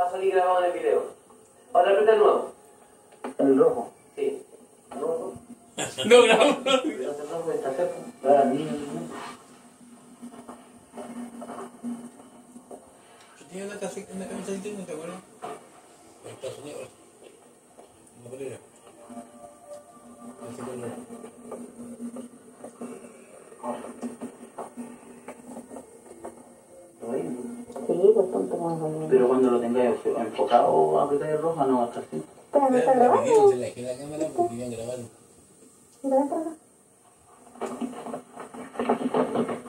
a salir grabado en el video. Ahora aprieta el nuevo. El rojo. Sí. Rojo. No grabamos. El rojo está cerca. Para mí. Yo tenía una camisa de ¿te acuerdas? En Estados Unidos. Una polera. Así con Sí, pues tonto más o menos. Pero cuando lo tengáis enfocado a apretar el rojo, no va a estar así. Pero no está grabando. Se la dejé la cámara porque iban grabando. Ven para acá.